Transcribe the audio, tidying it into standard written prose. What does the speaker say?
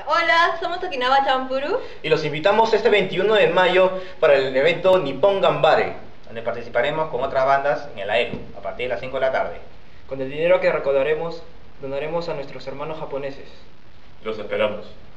Hola, somos Okinawa Champuru. Y los invitamos este 21 de mayo para el evento Nippon Gambare, donde participaremos con otras bandas en el AELU a partir de las 5 de la tarde. Con el dinero que recaudaremos, donaremos a nuestros hermanos japoneses. Los esperamos.